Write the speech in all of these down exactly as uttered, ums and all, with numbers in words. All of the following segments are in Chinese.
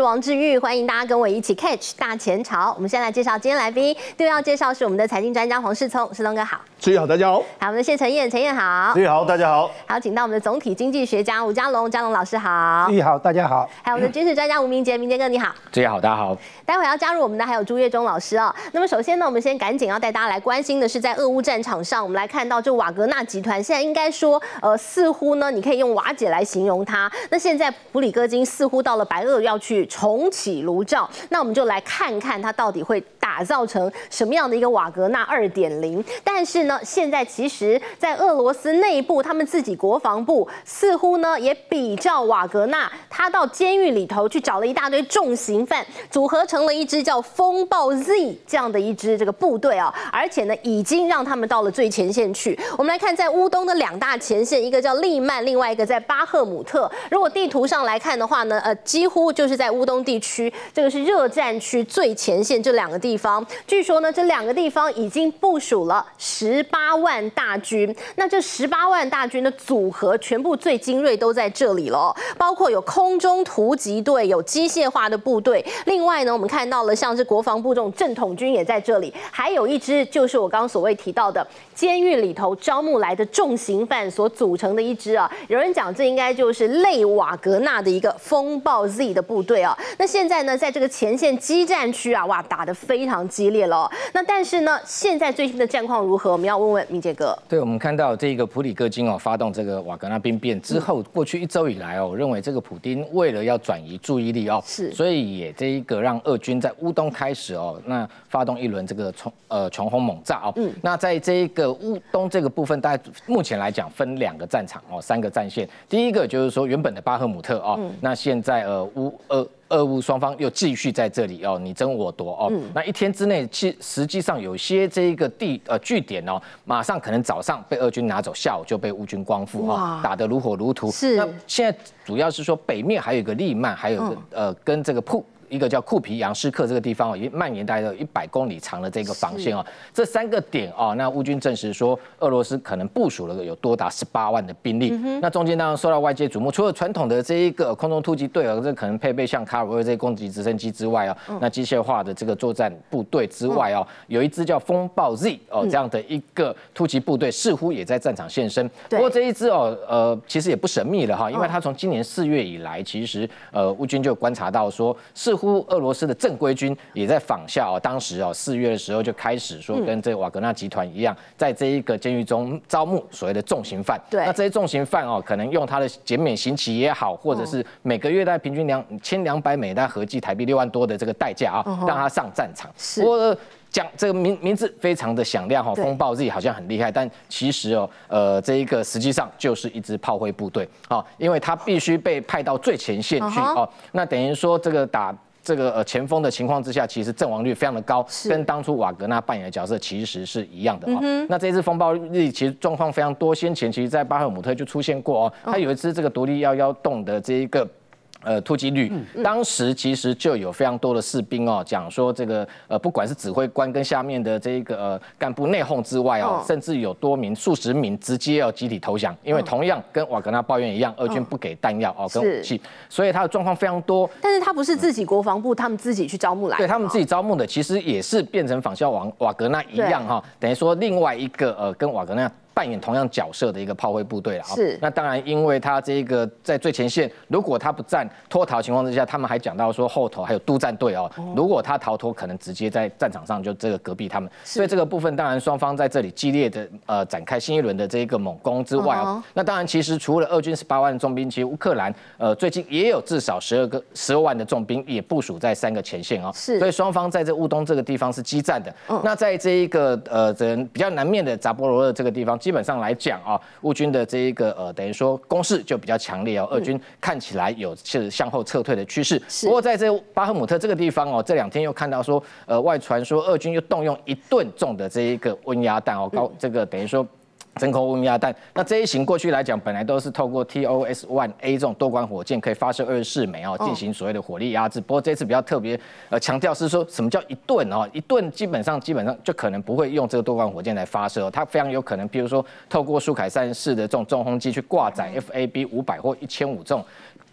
王志玉，欢迎大家跟我一起 catch 大前朝。我们先来介绍今天来宾，第一位要介绍是我们的财经专家黄世聪，世聪哥好。 志玉好，大家好。 还有我们的谢承彦，承彦好。 志玉好，大家好。 还有请到我们的总体经济学家吴家龙，家龙老师好。 志玉好，大家好。 还有我们的军事专家吴明杰，明杰哥你好。 志玉好，大家好。 待会要加入我们的还有朱月忠老师哦。那么首先呢，我们先赶紧要带大家来关心的是，在俄乌战场上，我们来看到这瓦格纳集团现在应该说，呃，似乎呢，你可以用瓦解来形容它。那现在普里戈金似乎到了白俄要去重启炉灶，那我们就来看看它到底会打造成什么样的一个瓦格纳 二点零。但是呢，现在其实，在俄罗斯内部，他们自己国防部似乎呢也比照瓦格纳，他到监狱里头去找了一大堆重刑犯，组合成了一支叫风暴 Z 这样的一支这个部队啊，而且呢，已经让他们到了最前线去。我们来看，在乌东的两大前线，一个叫利曼，另外一个在巴赫姆特。如果地图上来看的话呢，呃，几乎就是在乌东地区，这个是热战区最前线这两个地方。据说呢，这两个地方已经部署了十八万大军。那这十八万大军的组合，全部最精锐都在这里了，包括有空中突击队，有机械化的部队。另外呢，我们看到了像是国防部这种正统军也在这里，还有一支就是我刚刚所谓提到的监狱里头招募来的重刑犯所组成的一支啊。有人讲这应该就是类瓦格纳的一个风暴 Z 的部队啊。那现在呢，在这个前线激战区啊，哇，打得非常激烈了、哦。那但是呢，现在最新的战况如何？我们要问问明杰哥。 对，我们看到这个普里戈金哦，发动这个瓦格纳兵变之后，过去一周以来哦，我认为这个普丁为了要转移注意力哦， 是， 所以也这一个让俄军在乌东开始哦，那发动一轮这个冲呃穷轰猛炸哦。嗯。那在这一个乌东这个部分，大概目前来讲分两个战场哦，三个战线。第一个就是说原本的巴赫姆特哦，嗯、那现在呃乌俄。俄乌双方又继续在这里哦，你争我夺哦。嗯、那一天之内，其实际上有些这一个地呃据点哦，马上可能早上被俄军拿走，下午就被乌军光复哦，打得如火如荼。 是。 那现在主要是说北面还有一个利曼，还有一个、嗯、呃跟这个铺。一个叫库皮扬斯克这个地方哦，也蔓延大概有一百公里长的这个防线哦，这三个点哦，那乌军证实说，俄罗斯可能部署了有多达十八万的兵力。嗯、那中间当然受到外界瞩目，除了传统的这一个空中突击队哦，这可能配备像卡尔维尔这些攻击直升机之外哦，嗯、那机械化的这个作战部队之外哦，嗯、有一支叫风暴 Z 哦这样的一个突击部队，似乎也在战场现身。不过这一支哦，呃，其实也不神秘了哈，因为他从今年四月以来，其实呃乌军就观察到说，似乎俄罗斯的正规军也在仿效哦，当时哦四月的时候就开始说跟这个瓦格纳集团一样，在这一个监狱中招募所谓的重刑犯。 对， 那这些重刑犯哦，可能用他的减免刑期也好，或者是每个月大概平均两千两百美，但合计台币六万多的这个代价啊，嗯、让他上战场。 是。 不过讲这个名名字非常的响亮哈，风暴 Z 好像很厉害，但其实哦，呃，这一个实际上就是一支炮灰部队哦，因为他必须被派到最前线去哦，那等于说这个打。这个呃前锋的情况之下，其实阵亡率非常的高，跟当初瓦格纳扮演的角色其实是一样的哦。嗯、那这次风暴日其实状况非常多，先前其实在巴赫姆特就出现过哦，他有一支这个独立幺幺洞的这一个。呃，突击旅，当时其实就有非常多的士兵哦，讲说这个呃，不管是指挥官跟下面的这个呃干部内讧之外哦，甚至有多名数十名直接要集体投降，因为同样跟瓦格纳抱怨一样，俄军不给弹药哦跟武器，所以他的状况非常多。 但是他不是自己国防部他们自己去招募来的， 对他们自己招募的，其实也是变成仿效瓦瓦格纳一样哈，等于说另外一个呃跟瓦格纳。扮演同样角色的一个炮灰部队了啊。 是。 那当然，因为他这个在最前线，如果他不战脱逃情况之下，他们还讲到说后头还有督战队哦，如果他逃脱，可能直接在战场上就这个隔壁他们。所以这个部分，当然双方在这里激烈的呃展开新一轮的这一个猛攻之外哦，那当然其实除了俄军十八万的重兵，其实乌克兰呃最近也有至少十二个十二万的重兵也部署在三个前线哦。 是。 所以双方在这乌东这个地方是激战的。嗯。那在这一个呃人比较南面的扎波罗热这个地方，基本上来讲啊，乌军的这一个呃，等于说攻势就比较强烈哦。俄军看起来有是向后撤退的趋势。不过在这巴赫姆特这个地方哦，这两天又看到说，呃，外传说俄军又动用一吨重的这一个温压弹哦，高这个等于说。真空温压弹，那这一型过去来讲，本来都是透过 T O S 一 A 这种多管火箭可以发射二十四枚哦，进行所谓的火力压制。不过这次比较特别，呃，强调是说什么叫一吨哦？一吨基本上基本上就可能不会用这个多管火箭来发射，它非常有可能，譬如说透过苏凯三式的这种重轰机去挂载 F A B 五百或一千五这种。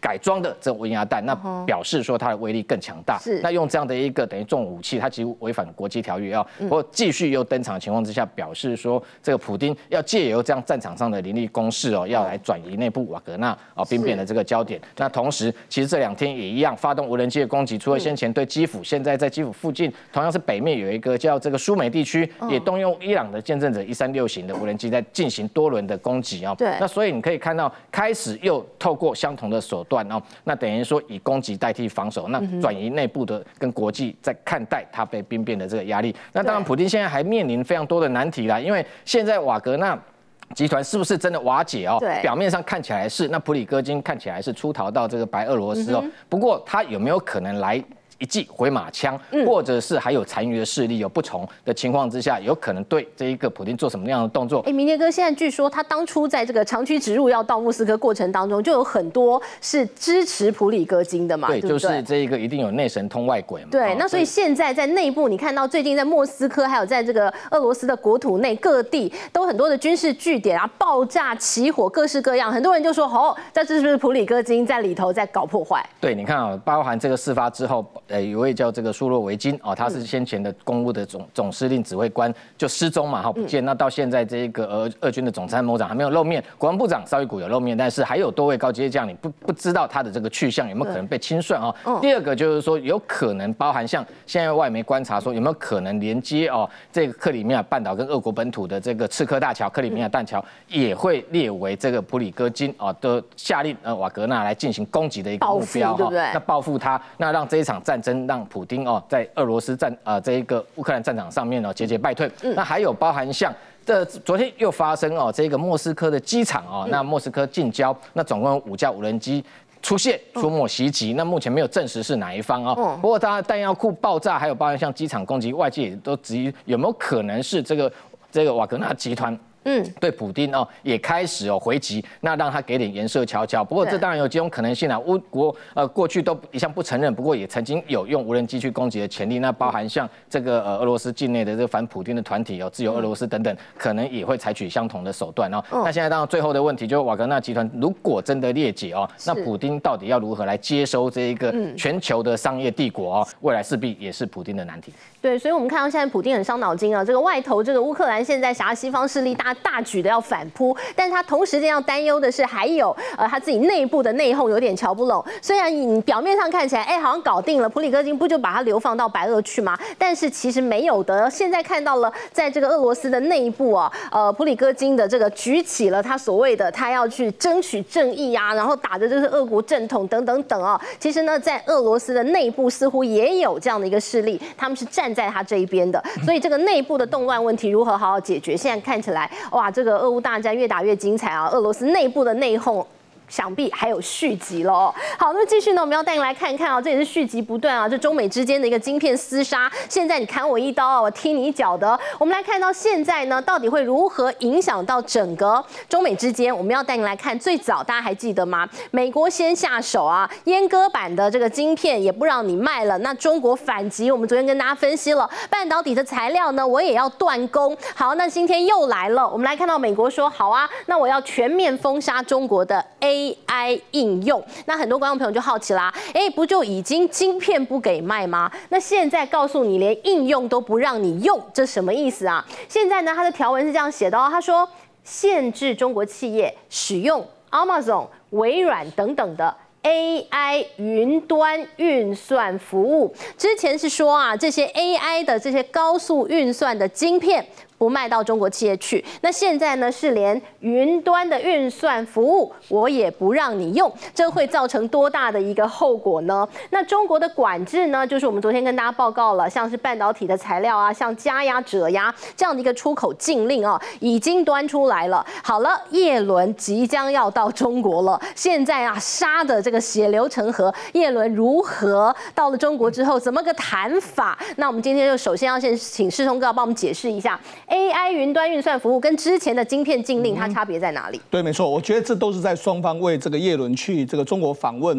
改装的这温压弹，那表示说它的威力更强大。 是， 那用这样的一个等于重武器，它其实违反国际条约啊。不过继续又登场的情况之下，表示说这个普丁要借由这样战场上的凌厉攻势哦，要来转移内部瓦格纳啊兵变的这个焦点。那同时，其实这两天也一样发动无人机的攻击，除了先前对基辅，现在在基辅附近同样是北面有一个叫这个苏美地区，也动用伊朗的见证者一三六型的无人机在进行多轮的攻击啊。 对， 那所以你可以看到，开始又透过相同的手段哦，那等于说以攻击代替防守，那转移内部的跟国际在看待他被兵变的这个压力。那当然，普丁现在还面临非常多的难题啦，因为现在瓦格纳集团是不是真的瓦解哦？ 对， 表面上看起来是，那普里戈金看起来是出逃到这个白俄罗斯哦。嗯、不过他有没有可能来一记回马枪，嗯、或者是还有残余的势力有不从的情况之下，有可能对这一个普丁做什么样的动作？ 哎，明杰哥，现在据说他当初在这个长驱直入要到莫斯科过程当中，就有很多是支持普里戈金的嘛，对，对就是这一个一定有内神通外鬼嘛。 对，哦、那所以现在在内部，你看到最近在莫斯科，还有在这个俄罗斯的国土内各地，都很多的军事据点啊，爆炸、起火，各式各样。很多人就说，哦，这是不是普里戈金在里头在搞破坏？ 对，你看啊，包含这个事发之后，呃，有位叫这个苏洛维金哦，他是先前的公务的总总司令指挥官就失踪嘛，哈不见。嗯、那到现在这个俄俄军的总参谋长还没有露面，国防部长绍伊古有露面，但是还有多位高阶将领不不知道他的这个去向有没有可能被清算啊？嗯、第二个就是说，有可能包含像现在外媒观察说，有没有可能连接哦这个克里米亚半岛跟俄国本土的这个刺客大桥克里米亚大桥也会列为这个普里戈金啊的下令呃瓦格纳来进行攻击的一个目标， 对不对？ 那报复他，那让这一场战争让普丁哦，在俄罗斯战呃这一个乌克兰战场上面哦节节败退。嗯、那还有包含像这昨天又发生哦，这个莫斯科的机场哦，嗯、那莫斯科近郊那总共有五架无人机出现出没袭击，嗯、那目前没有证实是哪一方哦。嗯、不过它弹药库爆炸，还有包含像机场攻击，外界也都质疑有没有可能是这个这个瓦格纳集团。嗯，对普丁哦也开始哦回击，那让他给点颜色瞧瞧。不过这当然有几种可能性啊。乌国呃过去都一向不承认，不过也曾经有用无人机去攻击的潜力。那包含像这个呃俄罗斯境内的这个反普丁的团体哦，自由俄罗斯等等，可能也会采取相同的手段哦。嗯、那现在当然最后的问题就是瓦格纳集团如果真的裂解哦，那普丁到底要如何来接收这一个全球的商业帝国哦？未来势必也是普丁的难题。 对，所以我们看到现在普丁很伤脑筋啊，这个外头这个乌克兰现在挟西方势力大大举的要反扑，但是他同时间要担忧的是还有呃他自己内部的内讧有点瞧不拢。虽然你表面上看起来哎好像搞定了，普里戈金不就把他流放到白俄去吗？但是其实没有的。现在看到了在这个俄罗斯的内部啊，呃普里戈金的这个举起了他所谓的他要去争取正义啊，然后打的就是俄国正统等等等啊。其实呢，在俄罗斯的内部似乎也有这样的一个势力，他们是站在他这一边的，所以这个内部的动乱问题如何好好解决？现在看起来，哇，这个俄乌大战越打越精彩啊！俄罗斯内部的内讧想必还有续集了哦。好，那么继续呢，我们要带你来看看啊，这也是续集不断啊，这中美之间的一个晶片厮杀。现在你砍我一刀啊，我踢你一脚的。我们来看到现在呢，到底会如何影响到整个中美之间？我们要带你来看，最早大家还记得吗？美国先下手啊，阉割版的这个晶片也不让你卖了。那中国反击，我们昨天跟大家分析了，半导体的材料呢，我也要断供。好，那今天又来了，我们来看到美国说好啊，那我要全面封杀中国的 A。A I 应用，那很多观众朋友就好奇啦，哎，不就已经晶片不给卖吗？那现在告诉你连应用都不让你用，这什么意思啊？现在呢，它的条文是这样写的哦，他说限制中国企业使用 Amazon、微软等等的 A I 云端运算服务。之前是说啊，这些 A I 的这些高速运算的晶片不卖到中国企业去，那现在呢是连云端的运算服务我也不让你用，这会造成多大的一个后果呢？那中国的管制呢，就是我们昨天跟大家报告了，像是半导体的材料啊，像加压、折压这样的一个出口禁令啊，已经端出来了。好了，叶伦即将要到中国了，现在啊杀的这个血流成河，叶伦如何到了中国之后怎么个谈法？那我们今天就首先要先请世聪哥帮我们解释一下。A I 云端运算服务跟之前的晶片禁令，它差别在哪里？ 对，没错，我觉得这都是在双方为这个叶伦去这个中国访问呢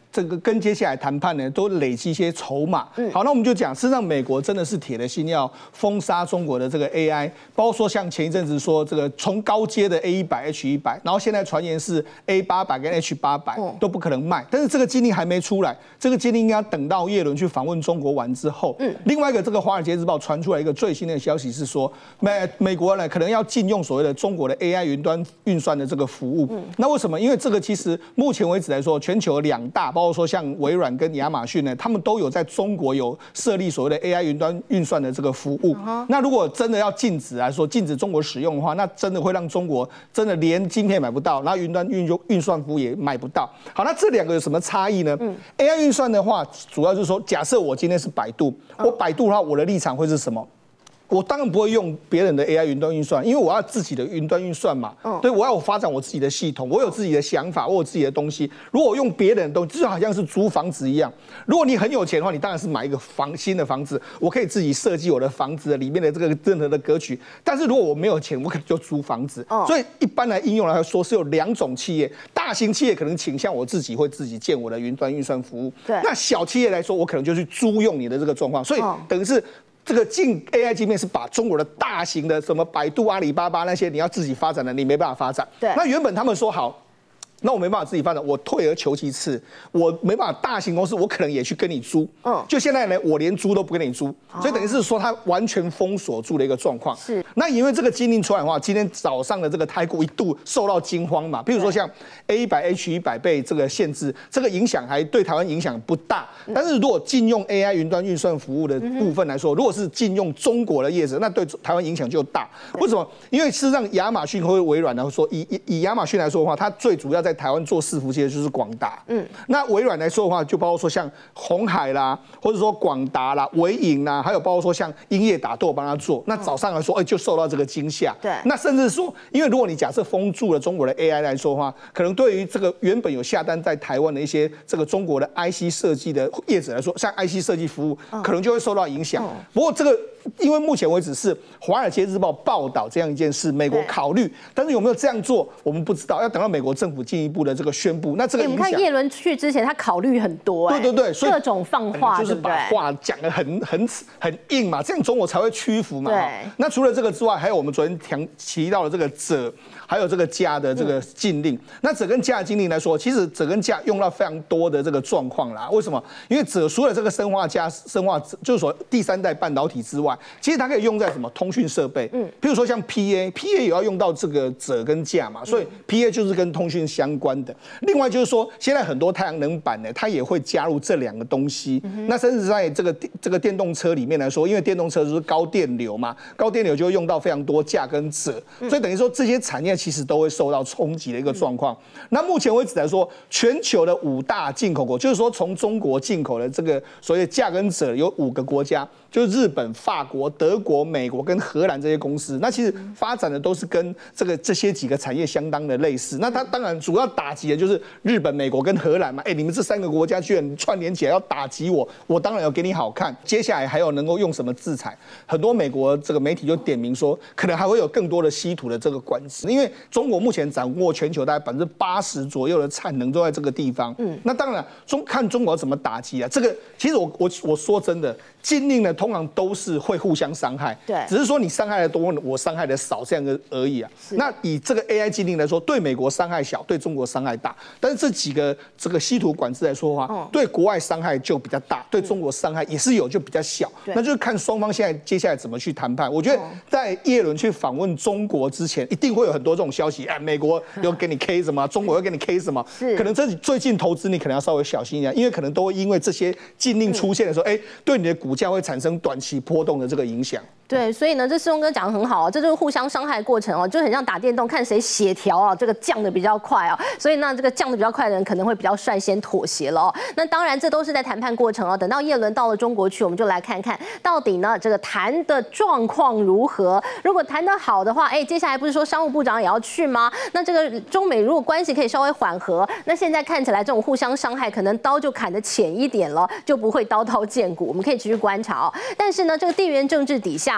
这个跟接下来谈判呢，都累积一些筹码。嗯，好，那我们就讲，事实上美国真的是铁了心要封杀中国的这个 A I， 包括说像前一阵子说这个从高阶的 A 一百、H 一百，然后现在传言是 A 八百跟 H 八百都不可能卖，但是这个禁令还没出来，这个禁令应该等到叶伦去访问中国完之后。嗯，另外一个这个《华尔街日报》传出来一个最新的消息是说，美美国呢可能要禁用所谓的中国的 A I 云端运算的这个服务。嗯，那为什么？因为这个其实目前为止来说，全球两大。包括说像微软跟亚马逊呢，他们都有在中国有设立所谓的 A I 云端运算的这个服务。Uh-huh. 那如果真的要禁止来说，禁止中国使用的话，那真的会让中国真的连晶片买不到，然后云端运运算服务也买不到。好，那这两个有什么差异呢？嗯、A I 运算的话，主要就是说，假设我今天是百度，我百度的话，我的立场会是什么？我当然不会用别人的 A I 云端运算，因为我要自己的云端运算嘛。嗯，对，我要我发展我自己的系统，我有自己的想法，我有自己的东西。如果我用别人的东西，就好像是租房子一样。如果你很有钱的话，你当然是买一个房新的房子，我可以自己设计我的房子里面的这个任何的格局。但是如果我没有钱，我可能就租房子。哦，所以一般来应用来说是有两种企业，大型企业可能倾向我自己会自己建我的云端运算服务。对，那小企业来说，我可能就去租用你的这个状况。所以等于是。这个进 A I 晶片是把中国的大型的什么百度、阿里巴巴那些你要自己发展的，你没办法发展。对，那原本他们说好。那我没办法自己发展，我退而求其次，我没办法大型公司，我可能也去跟你租。嗯，就现在呢，我连租都不跟你租，哦、所以等于是说它完全封锁住的一个状况。是。那因为这个禁令出来的话，今天早上的这个台股一度受到惊慌嘛，比如说像 A 一百、H 一百被这个限制，这个影响还对台湾影响不大。嗯、但是如果禁用 A I 云端运算服务的部分来说，嗯、如果是禁用中国的业者，那对台湾影响就大。为什么？因为事实上亚马逊或微软来说，以以以亚马逊来说的话，它最主要在在台湾做伺服器的就是广达，嗯，那微软来说的话，就包括说像鸿海啦，或者说广达啦、微影啦，还有包括说像英业达都有帮他做。那早上来说，哎、欸，就受到这个惊吓，对。那甚至说，因为如果你假设封住了中国的 A I 来说的话，可能对于这个原本有下单在台湾的一些这个中国的 I C 设计的业者来说，像 I C 设计服务，可能就会受到影响。不过这个。因为目前为止是《华尔街日报》报道这样一件事，美国考虑，但是有没有这样做，我们不知道，要等到美国政府进一步的这个宣布。那这个影响， 我们看叶伦去之前，他考虑很多、欸， 对对对，所以各种放话， 就是把话讲得很很很硬嘛，这样中国才会屈服嘛。对。那除了这个之外，还有我们昨天提提到的这个锗，还有这个镓的这个禁令。嗯、那锗跟镓的禁令来说，其实锗跟镓用到非常多的这个状况啦。为什么？因为锗除了这个砷化镓、砷化就是说第三代半导体之外，其实它可以用在什么通讯设备，嗯，比如说像 P A，P A 也要用到这个锗跟镓嘛，所以 P A 就是跟通讯相关的。另外就是说，现在很多太阳能板呢，它也会加入这两个东西。嗯、那甚至在这个这个电动车里面来说，因为电动车就是高电流嘛，高电流就会用到非常多镓跟锗，所以等于说这些产业其实都会受到冲击的一个状况。嗯、那目前为止来说，全球的五大进口国，就是说从中国进口的这个所谓的镓跟锗有五个国家。就是日本、法国、德国、美国跟荷兰这些公司，那其实发展的都是跟这个这些几个产业相当的类似。那它当然主要打击的就是日本、美国跟荷兰嘛。哎、欸，你们这三个国家居然串联起来要打击我，我当然要给你好看。接下来还有能够用什么制裁？很多美国这个媒体就点名说，可能还会有更多的稀土的这个管制，因为中国目前掌握全球大概百分之八十左右的产能都在这个地方。嗯，那当然中看中国怎么打击啊？这个其实我我我说真的，禁令呢。通常都是会互相伤害，对，只是说你伤害的多，我伤害的少这样的而已啊。那以这个 A I 禁令来说，对美国伤害小，对中国伤害大。但是这几个这个稀土管制来说的话，嗯、对国外伤害就比较大，对中国伤害也是有，就比较小。那就是看双方现在接下来怎么去谈判。我觉得在叶伦去访问中国之前，一定会有很多这种消息，哎，美国又给你 K 什么，中国又给你 K 什么，可能这最近投资你可能要稍微小心一点，因为可能都会因为这些禁令出现的时候，哎、嗯，对你的股价会产生短期波动的这个影响。 对，所以呢，这世忠哥讲得很好哦，这就是互相伤害的过程哦，就很像打电动，看谁血条啊，这个降的比较快啊，所以呢，这个降的比较快的人可能会比较率先妥协了哦。那当然，这都是在谈判过程哦。等到叶伦到了中国去，我们就来看看到底呢，这个谈的状况如何。如果谈得好的话，哎，接下来不是说商务部长也要去吗？那这个中美如果关系可以稍微缓和，那现在看起来这种互相伤害，可能刀就砍得浅一点了，就不会刀刀见骨。我们可以持续观察哦。但是呢，这个地缘政治底下。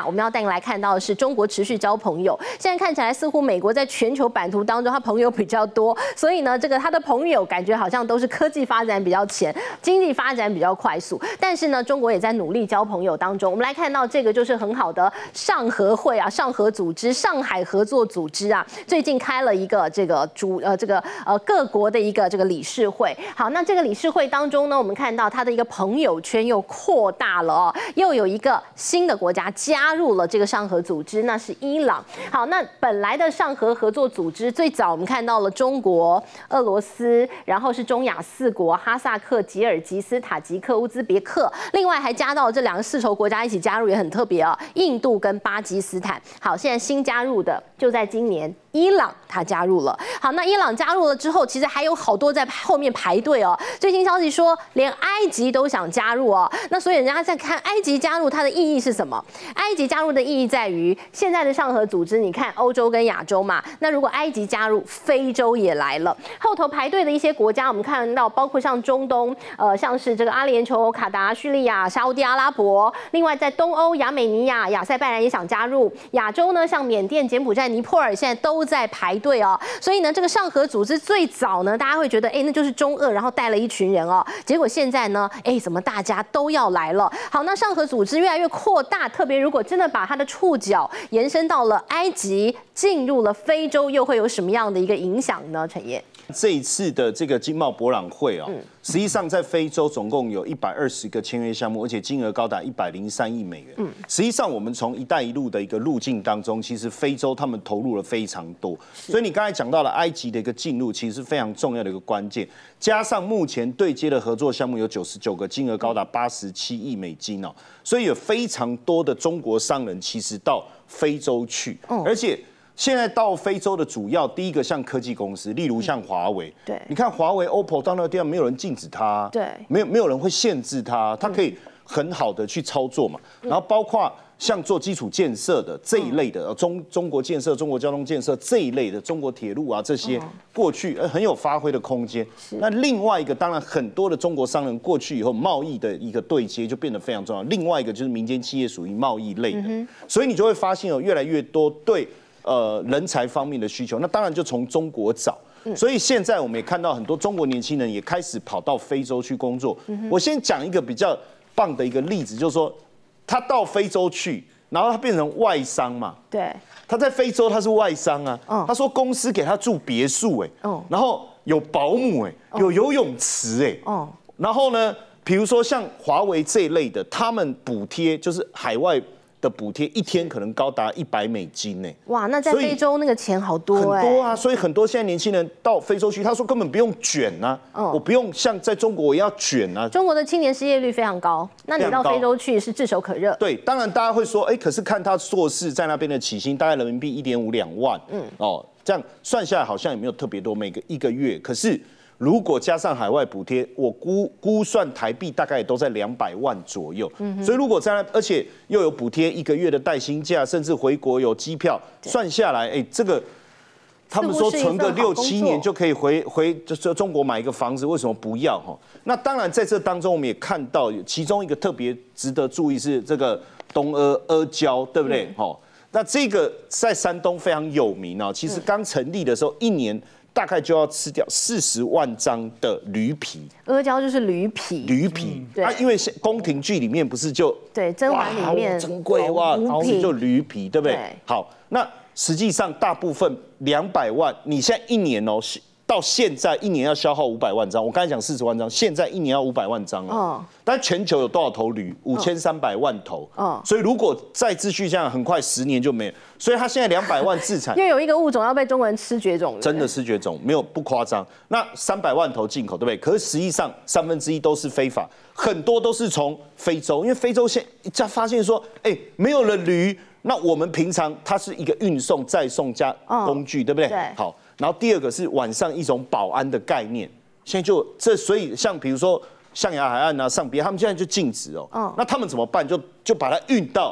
下，我们要带你来看到的是中国持续交朋友。现在看起来似乎美国在全球版图当中，他朋友比较多，所以呢，这个他的朋友感觉好像都是科技发展比较前，经济发展比较快速。但是呢，中国也在努力交朋友当中。我们来看到这个就是很好的上合会啊，上合组织、上海合作组织啊，最近开了一个这个主呃这个呃各国的一个这个理事会。好，那这个理事会当中呢，我们看到他的一个朋友圈又扩大了哦，又有一个新的国家加入了这个上合组织，那是伊朗。好，那本来的上合合作组织最早我们看到了中国、俄罗斯，然后是中亚四国，哈萨克、吉尔吉斯、塔吉克、乌兹别克，另外还加到了这两个世仇国家一起加入，也很特别啊、哦，印度跟巴基斯坦。好，现在新加入的就在今年。伊朗他加入了，好，那伊朗加入了之后，其实还有好多在后面排队哦。最新消息说，连埃及都想加入哦。那所以人家在看埃及加入它的意义是什么？埃及加入的意义在于，现在的上合组织，你看欧洲跟亚洲嘛，那如果埃及加入，非洲也来了。后头排队的一些国家，我们看到包括像中东，呃，像是这个阿联酋、卡达、叙利亚、沙烏地阿拉伯，另外在东欧、亚美尼亚、亚塞拜然也想加入。亚洲呢，像缅甸、柬埔寨、尼泊尔，现在都。都在排队哦，所以呢，这个上合组织最早呢，大家会觉得，哎，那就是中俄，然后带了一群人哦。结果现在呢，哎，怎么大家都要来了？好，那上合组织越来越扩大，特别如果真的把它的触角延伸到了埃及，进入了非洲，又会有什么样的一个影响呢？陈烨， 这一次的这个经贸博览会啊、哦，嗯、实际上在非洲总共有一百二十个签约项目，而且金额高达一百零三亿美元。嗯，实际上我们从“一带一路”的一个路径当中，其实非洲他们投入了非常多。所以你刚才讲到了埃及的一个进入，其实是非常重要的一个关键。加上目前对接的合作项目有九十九个，金额高达八十七亿美金哦，所以有非常多的中国商人其实到非洲去，嗯、而且。现在到非洲的主要第一个像科技公司，例如像华为，对，你看华为、O P P O 到那个地方，没有人禁止它，对，没有没有人会限制它，它可以很好的去操作嘛。然后包括像做基础建设的这一类的，中中国建设、中国交通建设这一类的，中国铁路啊这些，过去很有发挥的空间。那另外一个，当然很多的中国商人过去以后，贸易的一个对接就变得非常重要。另外一个就是民间企业属于贸易类的，所以你就会发现有越来越多对。呃，人才方面的需求，那当然就从中国找。所以现在我们也看到很多中国年轻人也开始跑到非洲去工作。我先讲一个比较棒的一个例子，就是说他到非洲去，然后他变成外商嘛。对。他在非洲他是外商啊。他说公司给他住别墅哎，然后有保姆哎，有游泳池哎。然后呢，比如说像华为这一类的，他们补贴就是海外。的补贴一天可能高达一百美金呢！ 哇，那在非洲那个钱好多很多啊，所以很多现在年轻人到非洲去，他说根本不用卷啊，我不用像在中国我要卷啊。 中国的青年失业率非常高，那你到非洲去是炙手可热。 对，当然大家会说，哎，可是看他硕士在那边的起薪大概人民币一点五两万，嗯，哦，这样算下来好像也没有特别多，每个一个月，可是。如果加上海外补贴，我估估算台币大概也都在两百万左右。嗯、所以如果在那，而且又有补贴一个月的带薪假，甚至回国有机票，算下来，哎，这个他们说存个六七年就可以回回就中国买一个房子，为什么不要哈？那当然在这当中我们也看到，其中一个特别值得注意是这个东阿阿胶，对不对？哈、嗯，那这个在山东非常有名啊。其实刚成立的时候，一年。大概就要吃掉四十万张的驴皮， 阿胶就是驴皮， 驴皮，对、嗯、啊，因为宫廷剧里面不是就对甄嬛里面珍贵哇，就驴皮，对不对？对好，那实际上大部分两百万，你现在一年哦，到现在一年要消耗五百万张，我刚才讲四十万张，现在一年要五百万张了。哦，但全球有多少头驴？五千三百万头。哦，所以如果再继续这样，很快十年就没有。所以他现在两百万自产， 因为有一个物种要被中国人吃绝种， 真的吃绝种，没有不夸张。那三百万头进口，对不对？可是实际上三分之一都是非法，很多都是从非洲，因为非洲现在发现说，哎，没有了驴，那我们平常它是一个运送、再送加工具，对不对？对。好，然后第二个是晚上一种保安的概念，现在就这，所以像比如说象牙海岸啊、上边，他们现在就禁止哦。那他们怎么办？就就把它运到。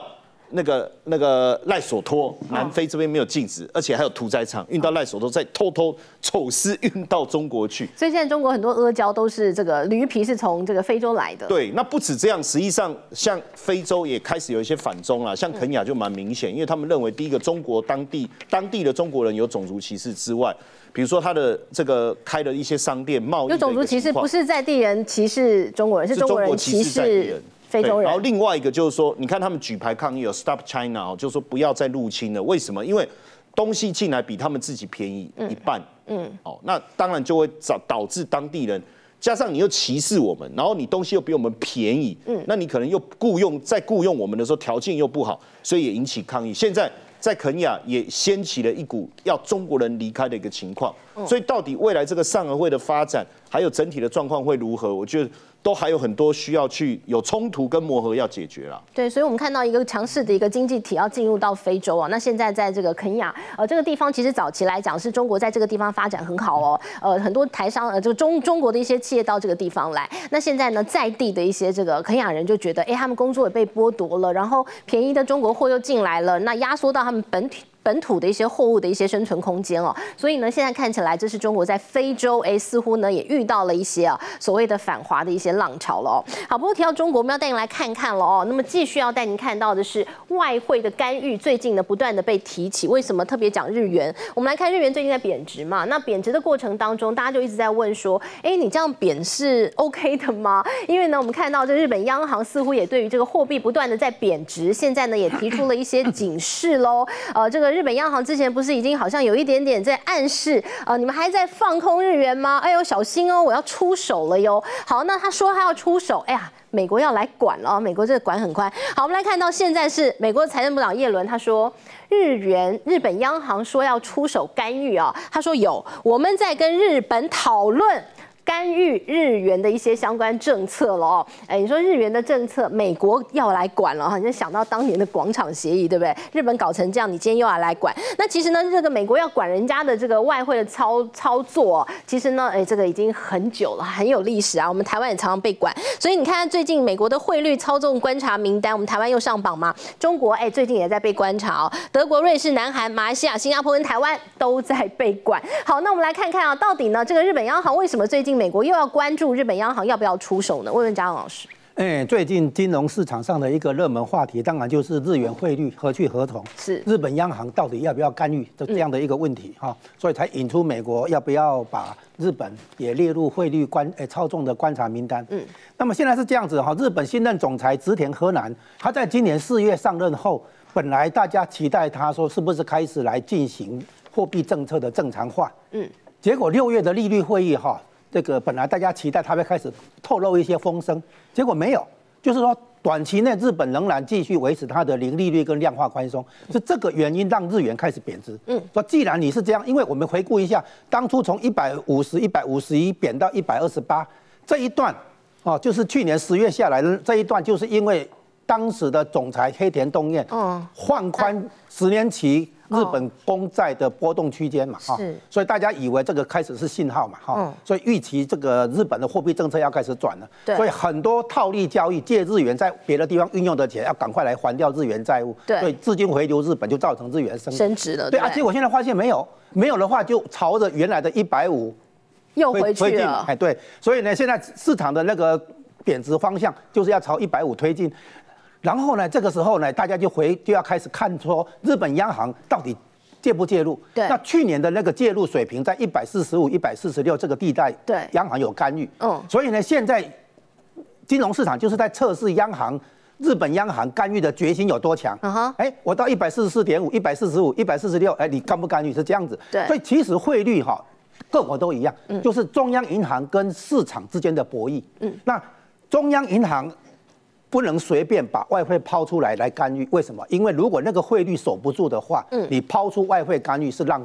那个那个赖索托，南非这边没有禁止，而且还有屠宰场运到赖索托，再偷偷走私运到中国去。 所以现在中国很多阿胶都是这个驴皮是从这个非洲来的。 对，那不止这样，实际上像非洲也开始有一些反中了，像肯亚就蛮明显，因为他们认为第一个中国当地当地的中国人有种族歧视之外。比如说他的这个开的一些商店贸易， 有种族歧视，不是在地人歧视中国人，是中国人歧视非洲人。 然后另外一个就是说，你看他们举牌抗议有 Stop China 哦，就是说不要再入侵了。为什么？因为东西进来比他们自己便宜一半。嗯，哦，那当然就会导导致当地人，加上你又歧视我们，然后你东西又比我们便宜，嗯，那你可能又雇佣在雇佣我们的时候条件又不好，所以也引起抗议。现在。在肯亚也掀起了一股要中国人离开的一个情况，所以到底未来这个上合会的发展，还有整体的状况会如何？我觉得都还有很多需要去有冲突跟磨合要解决啦。 对，所以我们看到一个强势的一个经济体要进入到非洲啊，那现在在这个肯亚呃这个地方，其实早期来讲是中国在这个地方发展很好哦，呃很多台商呃这个中中国的一些企业到这个地方来，那现在呢在地的一些这个肯亚人就觉得，哎他们工作也被剥夺了，然后便宜的中国货又进来了，那压缩到他们本体。本土的一些货物的一些生存空间哦，所以呢，现在看起来这是中国在非洲，哎，似乎呢也遇到了一些啊所谓的反华的一些浪潮了哦。好，不过提到中国，我们要带您来看看了哦。那么继续要带您看到的是外汇的干预，最近呢不断的被提起。为什么特别讲日元？我们来看日元最近在贬值嘛，那贬值的过程当中，大家就一直在问说，哎，你这样贬是 OK 的吗？因为呢，我们看到这日本央行似乎也对于这个货币不断的在贬值，现在呢也提出了一些警示喽。呃，这个日本央行之前不是已经好像有一点点在暗示，呃，你们还在放空日元吗？哎呦，小心哦，我要出手了哟。好，那他说他要出手，哎呀，美国要来管了，美国这个管很宽。好，我们来看到现在是美国财政部长耶伦他说，日元日本央行说要出手干预啊，他说有，我们在跟日本讨论。干预日元的一些相关政策了哦，哎，你说日元的政策，美国要来管了哈，你就想到当年的广场协议，对不对？日本搞成这样，你今天又要来管？那其实呢，这个美国要管人家的这个外汇的操操作，其实呢，哎，这个已经很久了，很有历史啊。我们台湾也常常被管，所以你看最近美国的汇率操纵观察名单，我们台湾又上榜嘛？中国哎，最近也在被观察哦，德国、瑞士、南韩、马来西亚、新加坡跟台湾都在被管。好，那我们来看看啊，到底呢，这个日本央行为什么最近美国又要关注日本央行要不要出手呢？问问嘉荣老师。 哎，最近金融市场上的一个热门话题，当然就是日元汇率何去何从， 是日本央行到底要不要干预这这样的一个问题哈、嗯，所以才引出美国要不要把日本也列入汇率观诶操纵的观察名单。嗯，那么现在是这样子哈，日本新任总裁植田和男，他在今年四月上任后，本来大家期待他说是不是开始来进行货币政策的正常化，嗯，结果六月的利率会议哈。这个本来大家期待它会开始透露一些风声，结果没有，就是说短期内日本仍然继续维持它的零利率跟量化宽松，是这个原因让日元开始贬值。嗯，说既然你是这样，因为我们回顾一下，当初从一百五十、一百五十一贬到一百二十八这一段，哦，就是去年十月下来的这一段，就是因为当时的总裁黑田东彦，嗯，放宽十年期。日本公债的波动区间嘛，哈，所以大家以为这个开始是信号嘛，哈、嗯，所以预期这个日本的货币政策要开始转了，对，所以很多套利交易借日元在别的地方运用的钱，要赶快来还掉日元债务，对，所以资金回流日本就造成日元升升值了， 对啊，结果现在发现没有，没有的话就朝着原来的一百五又回去了， 哎，对，所以呢，现在市场的那个贬值方向就是要朝一百五推进。然后呢，这个时候呢，大家就回就要开始看说日本央行到底介不介入。对。那去年的那个介入水平在一百四十五、一百四十六这个地带，对，央行有干预。嗯。所以呢，现在金融市场就是在测试央行日本央行干预的决心有多强。嗯哼。哎，我到一百四十四点五、一百四十五、一百四十六，哎，你干不干预是这样子。对。所以其实汇率哈，各国都一样，嗯，就是中央银行跟市场之间的博弈。嗯。那中央银行。不能随便把外汇抛出来来干预，为什么？因为如果那个汇率守不住的话，嗯，你抛出外汇干预是浪费，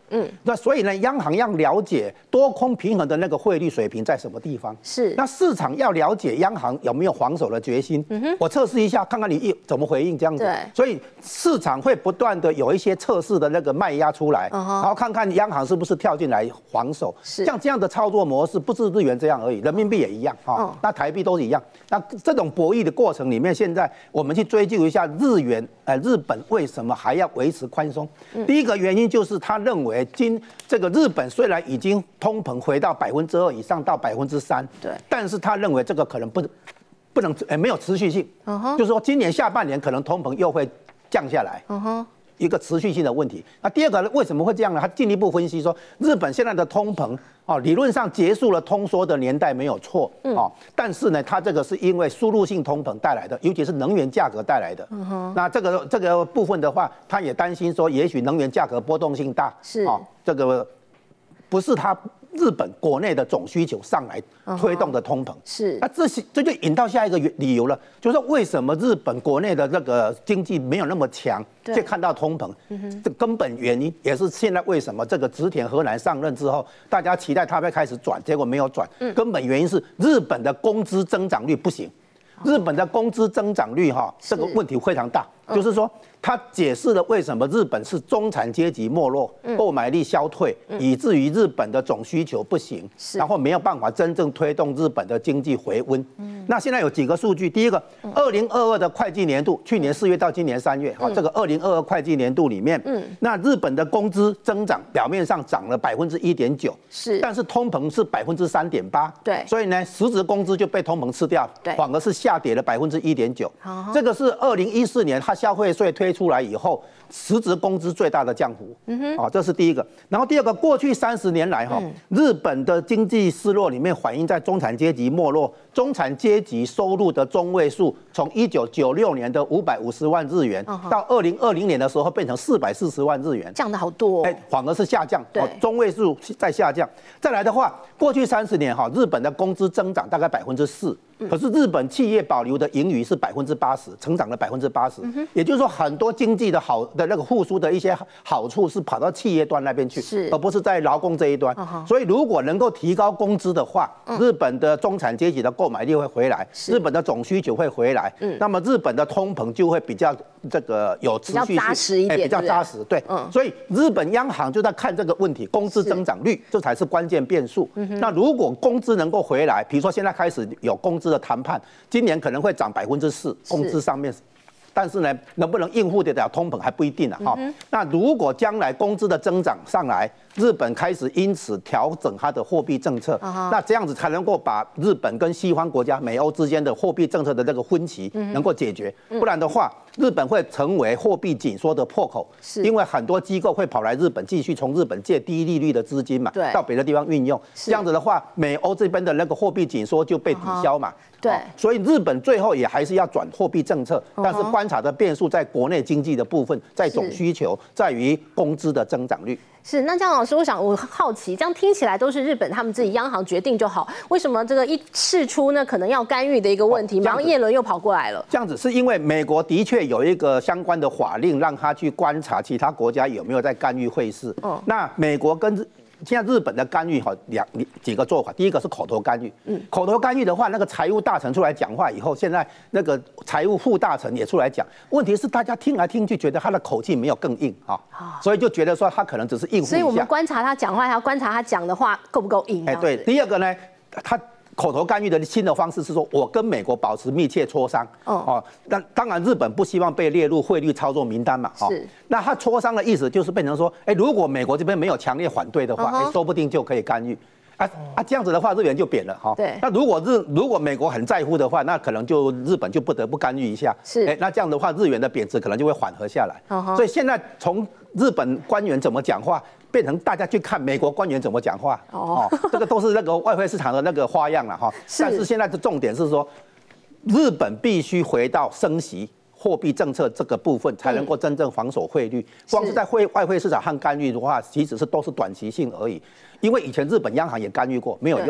嗯，那所以呢，央行要了解多空平衡的那个汇率水平在什么地方。 是， 那市场要了解央行有没有防守的决心。嗯哼，我测试一下，看看你一怎么回应这样子。 对， 所以市场会不断的有一些测试的那个卖压出来，然后看看央行是不是跳进来防守。 是， 像这样的操作模式，不是日元这样而已，人民币也一样哈。那台币都是一样。那这种博弈的过程里面，现在我们去追究一下日元，呃，日本为什么还要维持宽松？第一个原因就是他认为今这个日本虽然已经通膨回到百分之二以上到百分之三， 对， 但是他认为这个可能不不能呃没有持续性，就是说今年下半年可能通膨又会降下来。嗯哼。一个持续性的问题。那第二个为什么会这样呢？他进一步分析说，日本现在的通膨哦，理论上结束了通缩的年代没有错哦，但是呢，它这个是因为输入性通膨带来的，尤其是能源价格带来的。嗯、那这个这个部分的话，他也担心说，也许能源价格波动性大， 是哦，这个不是他日本国内的总需求上来推动的通膨。 是， 那这些这就引到下一个理由了，就是说为什么日本国内的那个经济没有那么强，却看到通膨，这根本原因也是现在为什么这个植田和男上任之后，大家期待他会开始转，结果没有转，根本原因是日本的工资增长率不行。日本的工资增长率哈，这个问题非常大，就是说，它解释了为什么日本是中产阶级没落，购买力消退，以至于日本的总需求不行，然后没有办法真正推动日本的经济回温。那现在有几个数据，第一个，二零二二的会计年度，去年四月到今年三月，哈，这个二零二二会计年度里面，那日本的工资增长表面上涨了百分之一点九， 是， 但是通膨是百分之三点八， 对， 所以呢，实质工资就被通膨吃掉， 对， 反而是下。下跌了百分之一点九，这个是二零一四年它消费税推出来以后，实质工资最大的降幅。嗯哼，啊，这是第一个。然后第二个，过去三十年来哈，日本的经济失落里面反映在中产阶级没落，中产阶级收入的中位数从一九九六年的五百五十万日元，到二零二零年的时候变成四百四十万日元， 降得好多。 哎，反而是下降， 对， 中位数在下降。再来的话，过去三十年哈，日本的工资增长大概百分之四。可是日本企业保留的盈余是百分之八十，成长了百分之八十，也就是说很多经济的好的那个复苏的一些好处是跑到企业端那边去，而不是在劳工这一端。所以如果能够提高工资的话，日本的中产阶级的购买力会回来，日本的总需求会回来，那么日本的通膨就会比较这个有持续性， 比较扎实一点， 比较扎实。对，所以日本央行就在看这个问题，工资增长率这才是关键变数。那如果工资能够回来，比如说现在开始有工资的谈判，今年可能会涨百分之四，工资上面，但是呢，能不能应付得了通膨还不一定啊。哈、嗯，那如果将来工资的增长上来，日本开始因此调整它的货币政策，uh-huh. 那这样子才能够把日本跟西方国家、美欧之间的货币政策的这个分歧能够解决。嗯、不然的话，日本会成为货币紧缩的破口，因为很多机构会跑来日本，继续从日本借低利率的资金嘛，到别的地方运用。这样子的话，美欧这边的那个货币紧缩就被抵消嘛。Uh-huh. 对，所以日本最后也还是要转货币政策，但是观察的变数在国内经济的部分，在总需求，在于工资的增长率。 是，那江老师，我想我好奇，这样听起来都是日本他们自己央行决定就好，为什么这个一释出呢，可能要干预的一个问题，马上叶伦又跑过来了？ 这样子是因为美国的确有一个相关的法令，让他去观察其他国家有没有在干预汇市。嗯，那美国跟现在日本的干预哈两几个做法，第一个是口头干预，嗯，口头干预的话，那个财务大臣出来讲话以后，现在那个财务副大臣也出来讲，问题是大家听来听去，觉得他的口气没有更硬哈，所以就觉得说他可能只是应付一下。 所以我们观察他讲话，还要观察他讲的话够不够硬。哎， 对。第二个呢，他口头干预的新的方式是说，我跟美国保持密切磋商。哦，那当然日本不希望被列入汇率操作名单嘛。是。那他磋商的意思就是变成说，哎，如果美国这边没有强烈反对的话，哎，说不定就可以干预。啊啊，这样子的话，日元就贬了哈。对。那如果日如果美国很在乎的话，那可能就日本就不得不干预一下。是。哎，那这样的话，日元的贬值可能就会缓和下来。所以现在从日本官员怎么讲话，变成大家去看美国官员怎么讲话。哦。这个都是那个外汇市场的那个花样了哈。但是现在的重点是说，日本必须回到升息货币政策这个部分，才能够真正防守汇率。光是在汇外汇市场和干预的话，其实是都是短期性而已。因为以前日本央行也干预过，没有用。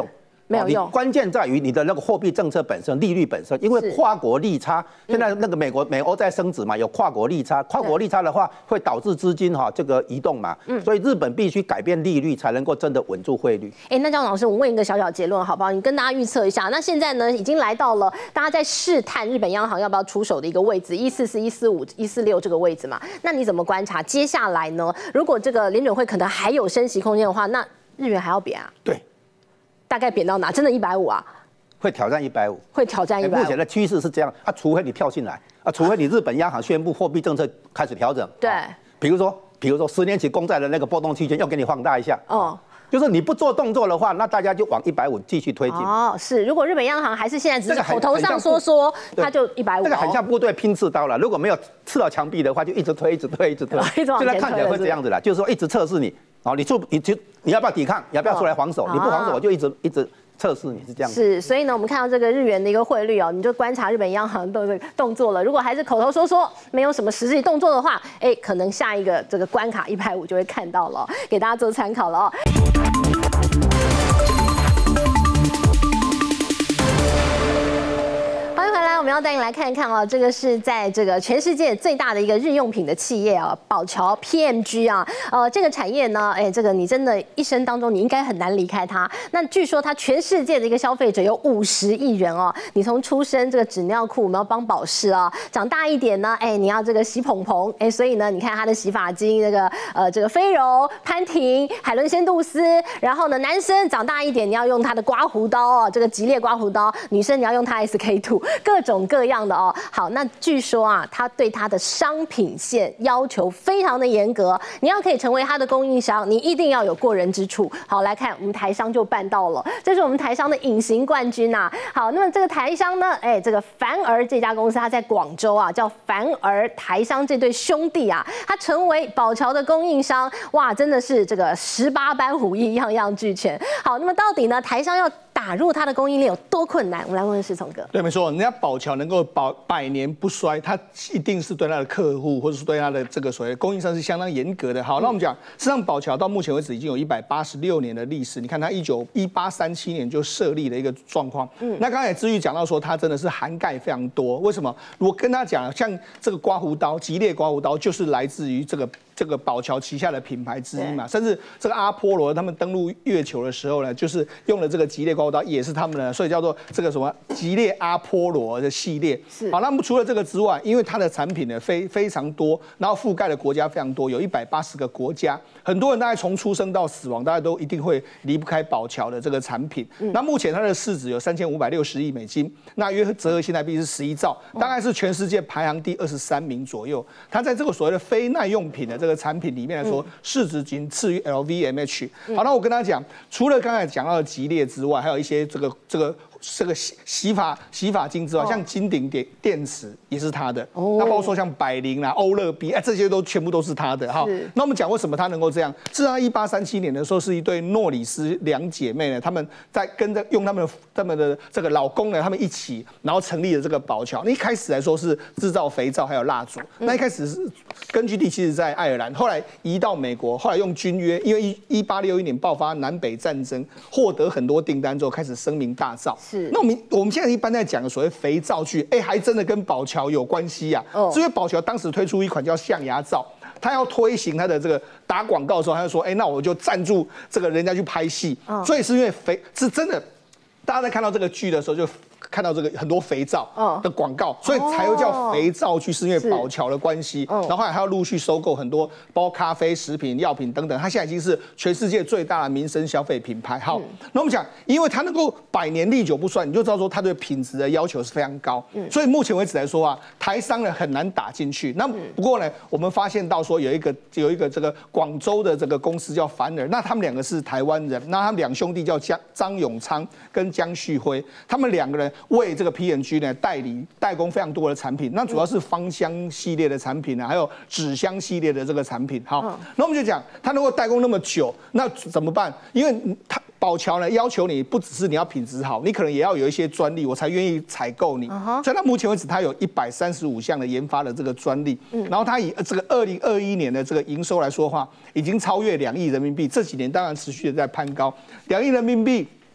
没有用。 关键在于你的那个货币政策本身，利率本身，因为跨国利差，现在那个美国美欧在升值嘛，有跨国利差，跨国利差的话会导致资金哈这个移动嘛，所以日本必须改变利率才能够真的稳住汇率。 哎，那张老师，我问一个小小结论好不好？你跟大家预测一下，那现在呢已经来到了大家在试探日本央行要不要出手的一个位置，一四四、一四五、一四六这个位置嘛？那你怎么观察接下来呢？如果这个联准会可能还有升息空间的话，那日元还要贬啊？ 对。 大概贬到哪？真的一百五啊？ 会挑战一百五， 会挑战一百五。 目前的趋势是这样啊，除非你跳进来啊，除非你日本央行宣布货币政策开始调整。 对， 比如说，比如说十年期公债的那个波动区间要给你放大一下。 哦。 就是你不做动作的话，那大家就往一百五继续推进。 哦，是。如果日本央行还是现在只是口头上说说，它就一百五。 这个很像部队拼刺刀了，如果没有刺到墙壁的话，就一直推，一直推，一直推。 现在看起来会这样子啦，就是说一直测试你，哦，你出你就你要不要抵抗，你要不要出来防守？你不防守，我就一直一直。测试你是这样是，所以呢，我们看到这个日元的一个汇率哦，你就观察日本央行的动作了。如果还是口头说说，没有什么实际动作的话，哎，可能下一个这个关卡一百五就会看到了，给大家做参考了哦。欢迎回来，我们要带你来看一看哦，这个是在这个全世界最大的一个日用品的企业啊，宝乔 P M G 啊，呃，这个产业呢，哎，这个你真的一生当中你应该很难离开它。那据说它全世界的一个消费者有五十亿人哦，你从出生这个纸尿裤，我们要帮宝适啊，长大一点呢，哎，你要这个洗蓬蓬，哎，所以呢，你看它的洗发精，这个呃这个飞柔、潘婷、海伦仙度丝，然后呢，男生长大一点你要用它的刮胡刀哦，这个吉列刮胡刀，女生你要用它 S K 二。各种各样的哦，好，那据说啊，他对他的商品线要求非常的严格，你要可以成为他的供应商，你一定要有过人之处。好，来看我们台商就办到了，这是我们台商的隐形冠军呐、啊。好，那么这个台商呢，哎，这个凡儿这家公司，它在广州啊，叫凡儿台商这对兄弟啊，他成为宝乔的供应商，哇，真的是这个十八般武艺，样样俱全。好，那么到底呢，台商要打入它的供应链有多困难？我们来问问世聪哥。 对，没错，人家宝乔能够保百年不衰，它一定是对它的客户或者是对它的这个所谓的供应商是相当严格的。好，那我们讲，实际上宝乔到目前为止已经有一百八十六年的历史。你看它一九一八三七年就设立的一个状况。嗯，那刚才志玉讲到说，它真的是涵盖非常多。为什么？我跟他讲，像这个刮胡刀，吉列刮胡刀就是来自于这个。这个宝乔旗下的品牌之一嘛，甚至这个阿波罗他们登陆月球的时候呢，就是用了这个吉列刮胡刀，也是他们的，所以叫做这个什么吉列阿波罗的系列。是好，那么除了这个之外，因为它的产品呢非非常多，然后覆盖的国家非常多，有一百八十个国家，很多人大概从出生到死亡，大家都一定会离不开宝乔的这个产品。嗯、那目前它的市值有三千五百六十亿美金，那约折合新台币是十一兆，大概是全世界排行第二十三名左右。它在这个所谓的非耐用品的这个产品里面来说，市值仅次于 L V M H。好，那我跟他讲，除了刚才讲到的吉列之外，还有一些这个这个。这个洗洗发洗发精之外，像金鼎电电池也是它的，哦、那包括说像百灵啦、欧乐 B， 哎，这些都全部都是它的哈。那我们讲为什么它能够这样？事实上，一八三七年的时候，是一对诺里斯两姐妹呢，她们在跟着用他们他们的这个老公呢，他们一起，然后成立了这个宝乔。那一开始来说是制造肥皂还有蜡烛，嗯、那一开始是根据地其实在爱尔兰，后来移到美国，后来用军约，因为一一八六一年爆发南北战争，获得很多订单之后，开始声名大噪。那我们我们现在一般在讲的所谓肥皂剧，哎，还真的跟宝乔有关系呀、啊。哦、是因为宝乔当时推出一款叫象牙皂，他要推行他的这个打广告的时候，他就说，哎，那我就赞助这个人家去拍戏。哦、所以是因为肥是真的，大家在看到这个剧的时候就。看到这个很多肥皂的广告，所以才会叫肥皂剧，是因为宝乔的关系。然后后来还要陆续收购很多，包括咖啡、食品、药品等等。它现在已经是全世界最大的民生消费品牌。好，那我们讲，因为它能够百年历久不衰，你就知道说它对品质的要求是非常高。所以目前为止来说啊，台商呢很难打进去。那不过呢，我们发现到说有一个有一个这个广州的这个公司叫凡尔，那他们两个是台湾人，那他们两兄弟叫江张永昌跟江旭辉，他们两个人。为这个 P and G 呢代理代工非常多的产品，那主要是芳香系列的产品啊，还有纸箱系列的这个产品。好，嗯、那我们就讲，它能够代工那么久，那怎么办？因为它宝乔呢要求你不只是你要品质好，你可能也要有一些专利，我才愿意采购你。Uh-huh. 所以到目前为止，它有一百三十五项的研发的这个专利。嗯、然后它以这个二零二一年的这个营收来说的话，已经超越两亿人民币。这几年当然持续的在攀高，两亿人民币。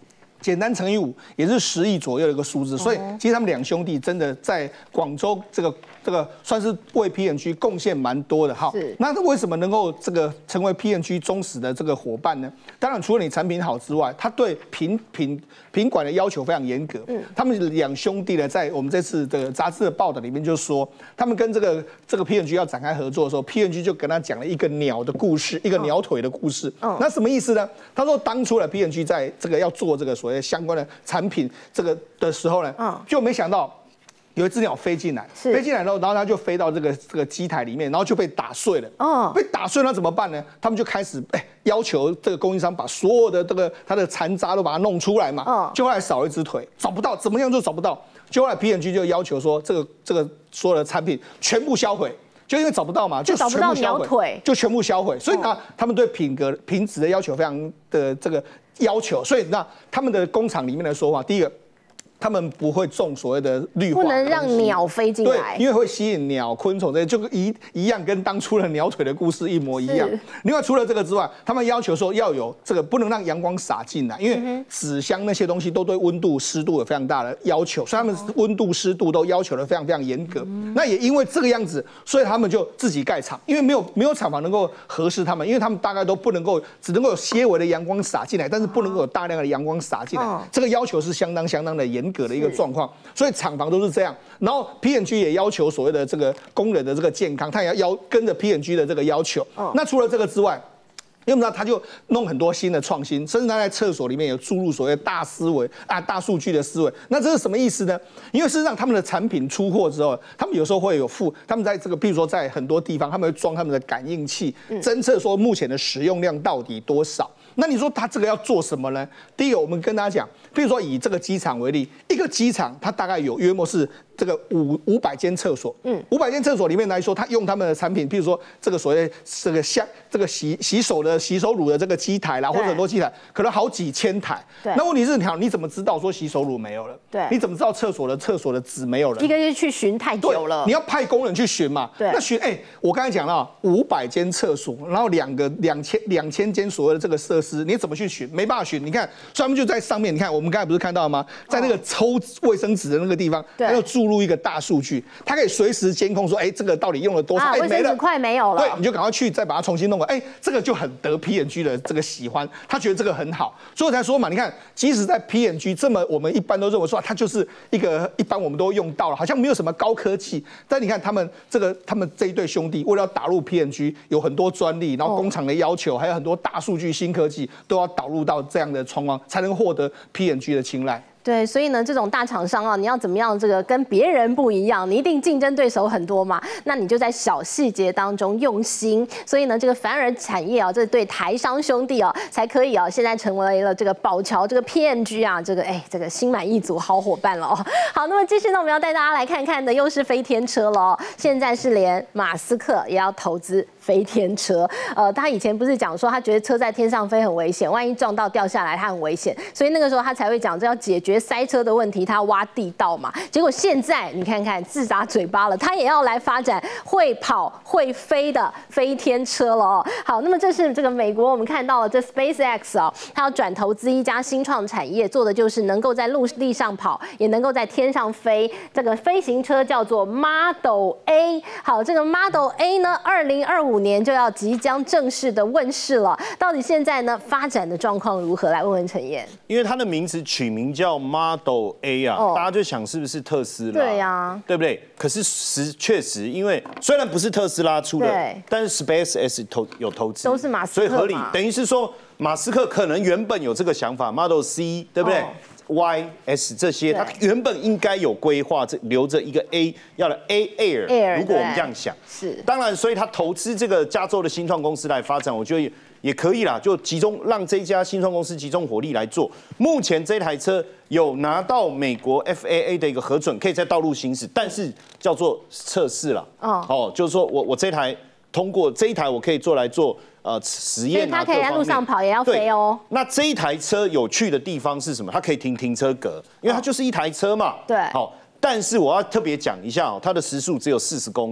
简单乘以五也是十亿左右的一个数字，所以其实他们两兄弟真的在广州这个这个算是为 P and G 贡献蛮多的哈。那为什么能够这个成为 P and G 忠实的这个伙伴呢？当然除了你产品好之外，他对品品品管的要求非常严格。嗯，他们两兄弟呢，在我们这次的杂志的报道里面就说，他们跟这个这个 P and G 要展开合作的时候 ，P and G 就跟他讲了一个鸟的故事，一个鸟腿的故事。嗯，那什么意思呢？他说当初呢 P and G 在这个要做这个所谓相关的产品这个的时候呢，嗯，就没想到有一只鸟飞进来，飞进来之后，然后它就飞到这个这个机台里面，然后就被打碎了。哦，被打碎了怎么办呢？他们就开始哎要求这个供应商把所有的这个它的残渣都把它弄出来嘛。哦，就后来少一只腿，找不到，怎么样就找不到。就后来 P and G 就要求说，这个这个所有的产品全部销毁。就因为找不到嘛，就找不到鸟腿， 就全部销毁。所以呢，他们对品格品质的要求非常的这个要求。所以那他们的工厂里面的说法，第一个，他们不会种所谓的绿化， 不能让鸟飞进来， 对，因为会吸引鸟、昆虫这些，就一一样跟当初的鸟腿的故事一模一样。另外，除了这个之外，他们要求说要有这个不能让阳光洒进来，因为纸箱那些东西都对温度、湿度有非常大的要求，所以他们温度、湿度都要求的非常非常严格。那也因为这个样子，所以他们就自己盖厂，因为没有没有厂房能够合适他们，因为他们大概都不能够，只能够有些微的阳光洒进来，但是不能够有大量的阳光洒进来，这个要求是相当相当的严格的一个状况，所以厂房都是这样。然后 P and G 也要求所谓的这个工人的这个健康，他也要要跟着 P and G 的这个要求。那除了这个之外，因为我们知道他就弄很多新的创新，甚至他在厕所里面有注入所谓大思维啊、大数据的思维。那这是什么意思呢？因为事实上他们的产品出货之后，他们有时候会有附，他们在这个，比如说在很多地方，他们会装他们的感应器，侦测说目前的使用量到底多少。那你说他这个要做什么呢？第一个，我们跟大家讲，比如说以这个机场为例，一个机场它大概有约莫是这个五五百间厕所，嗯，五百间厕所里面来说，他用他们的产品，譬如说这个所谓这个像这个洗洗手的洗手乳的这个机台啦，或者很多机台，可能好几千台。对。那问题是，你好，你怎么知道说洗手乳没有了？对。你怎么知道厕所的厕所的纸没有了？ 一个是去巡太久了， 你要派工人去巡嘛。对。那巡，哎、欸，我刚才讲了五百间厕所，然后两个两千两千间所谓的这个设施，你怎么去巡？没办法巡。你看，所以他们就在上面，你看我们刚才不是看到吗？在那个抽卫生纸的那个地方，他又注入一个大数据，它可以随时监控说，哎、欸，这个到底用了多少？哎、 啊，卫生纸快没有了， 对，你就赶快去再把它重新弄过。哎、欸，这个就很得 P and G 的这个喜欢，他觉得这个很好，所以我才说嘛，你看，即使在 P and G 这么我们一般都认为说它就是一个一般我们都用到了，好像没有什么高科技，但你看他们这个他们这一对兄弟为了要打入 P and G， 有很多专利，然后工厂的要求，还有很多大数据、新科技都要导入到这样的状况，才能获得 P and G 的青睐。 对，所以呢，这种大厂商啊，你要怎么样这个跟别人不一样？你一定竞争对手很多嘛，那你就在小细节当中用心。所以呢，这个凡尔产业啊，这对台商兄弟啊，才可以啊，现在成为了这个宝乔这个 P and G 啊，这个哎，这个心满意足好伙伴了哦。好，那么继续呢，我们要带大家来看看的又是飞天车了哦。现在是连马斯克也要投资飞天车。呃，他以前不是讲说他觉得车在天上飞很危险，万一撞到掉下来他很危险，所以那个时候他才会讲这要解决塞车的问题，他要挖地道嘛。结果现在你看看自打嘴巴了，他也要来发展会跑会飞的飞天车了哦。好，那么这是这个美国我们看到了这 SpaceX 哦，他要转投资一家新创产业，做的就是能够在陆地上跑，也能够在天上飞。这个飞行车叫做 Model A。好，这个 Model A 呢，二零二五年就要即将正式的问世了。到底现在呢发展的状况如何？来问问陈燕。 因为它的名字取名叫 Model A 啊，哦、大家就想是不是特斯拉？ 对呀、啊， 对不对？可是实确实，因为虽然不是特斯拉出的，但是 SpaceX 投有投资， 都是马斯克， 所以合理。等于是说，马斯克可能原本有这个想法 ，Model C， 对不对？哦Y S 这些，它原本应该有规划，这留着一个 A， 要的 A Air。Air， 如果我们这样想， 是当然，所以他投资这个加州的新创公司来发展，我觉得也也可以啦，就集中让这家新创公司集中火力来做。目前这台车有拿到美国 F A A 的一个核准，可以在道路行驶，但是叫做测试啦。哦，哦，就是说我我这台通过这一台，我可以做来做。呃，实验啊， 所以它可以在路上跑，也要飞哦。 那这一台车有趣的地方是什么？它可以停停车格，因为它就是一台车嘛。 对。 好，但是我要特别讲一下哦，它的时速只有四十公里，